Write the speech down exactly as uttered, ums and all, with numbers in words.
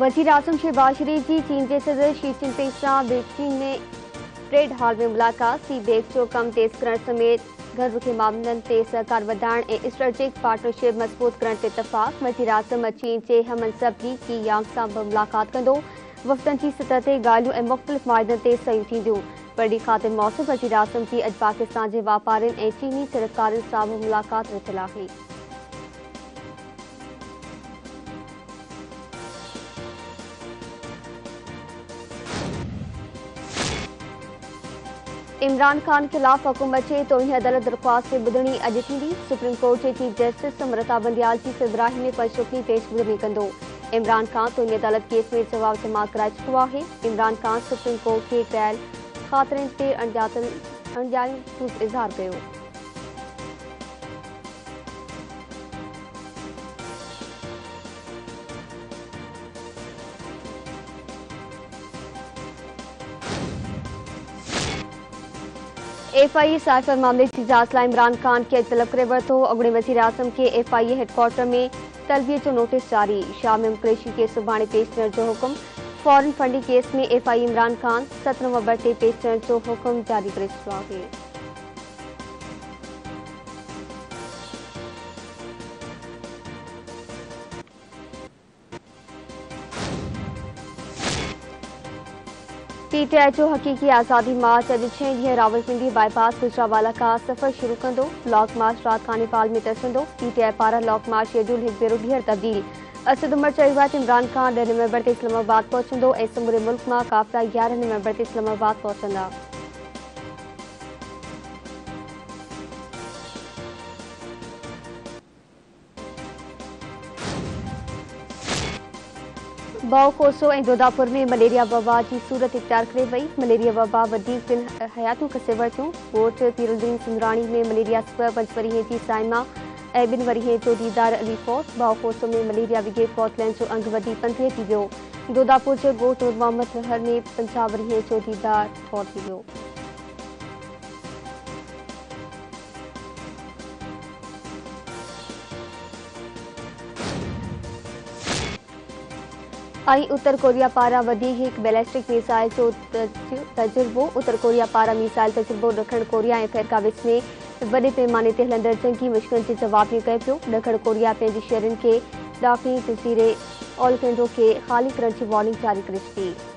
वज़ीर आज़म शहबाज शरीफ जी चीन के सदर शी जिनपिंग सां बीजिंग में ट्रेड हॉल में मुलाक़ात। सी बेक्स जो कम तेज़ करण समेत घर रुखी मामलनि ते सहकार वधाइण ऐं स्ट्रेटेजिक पार्टनरशिप मज़बूत करण ते इतफ़ाक़। वज़ीर आज़म चीन जे हममनसब ली की यांग सां बि मुलाक़ात कंदो। वफ़दनि जी सतह ते ॻाल्हियूं ऐं मुख़्तलिफ़ माइदनि ते सयूं थींदियूं। बड़ी ख़ातिर मौसू वज़ीर आज़म जी अॼु पाकिस्तान जे वापारियुनि ऐं चीनी सिड़पकारियुनि सां बि मुलाक़ात रथियल आहे। इमरान खान खिलाफ़ हुकूमत जे तोहीं अदालत दरख़्वास्त खे ॿुधणी अॼु थींदी। सुप्रीम कोर्ट जे चीफ जस्टिस अमृता बंदयाल जी सरबराही में पंचरुखनी पेश ॿुधणी कंदो। इमरान खान तोहीं अदालत केस में जवाब जमा कराए चुको आहे। इमरान खान सुप्रीम कोर्ट खे कयल ख़ातिरनि ते अणॼायु इज़हार कयो। एफ आई ए साइफर मामले की जांच लाइ इमरान खान के तलब करे वरितो। अॻूणे वज़ीर आज़म के एफ आई ए हेडक्वार्टर में तलबीअ जो नोटिस जारी। शाह में कुरैशी के सुभाणे पेश थियण जो हुकुम। फॉरेन फंडिंग केस में F I A Imran Khan सत नवंबर ते पेश थियण जो हुकुम जारी करे चुको आहे। पी टी आई जो हक़ीक़ी आज़ादी मार्च अॼु छह ॾींहं रावलपिंडी बाईपास गुजरावाला खां सफ़र शुरू कंदो। लॉन्ग मार्च राति खां नेपाल में तरसंदो। पी टी आई पारां लॉन्ग मार्च शेड्यूल हिकु भेरो ॿीहर तब्दील। असद उमर चयो आहे त इमरान खान ॾह नवंबर ते इस्लामाबाद पहुचंदो ऐं समूरे मुल्क मां काफ़िला यारहं नवंबर ते इस्लामाबाद पहुचंदा। बाओकोसो ऐं जोधापुर में मलेरिया वबा की सूरत इख्तियार करे वई। मलेरिया वबा वधीक दिन हयातूं खसे वरितियूं। ॻोठ पीरुद्दीन सुंदराणी में मलेरिया सबबि पंज वरीह जी साइमा ऐं ॿिनि वरीह जो दीदार अली फौत। बाओकोसो में मलेरिया विघे फौत थियण जो अंग वधी पंद्रहं थी वियो। जोधापुर जे ॻोठ नूर मोहम्मद लहर में पंजाह वरीह जो दीदार फौत थी वियो। ऐं उत्तर कोरिया पारां वधी हिकु बैलिस्टिक मिसाइल जो तजुर्बो। उत्तर कोरिया पारां मिसाइल तजुर्बो ॾखण कोरिया ऐं अमेरिका विच में वॾे पैमाने ते हलंदड़ जंगी मुश्किलनि जे जवाब में कयो पियो। ॾखण कोरिया पंहिंजी शहरनि खे ॾाखिणी जज़ीरे ओलखंडो खे ख़ाली करण जी वार्निंग जारी करे छॾी।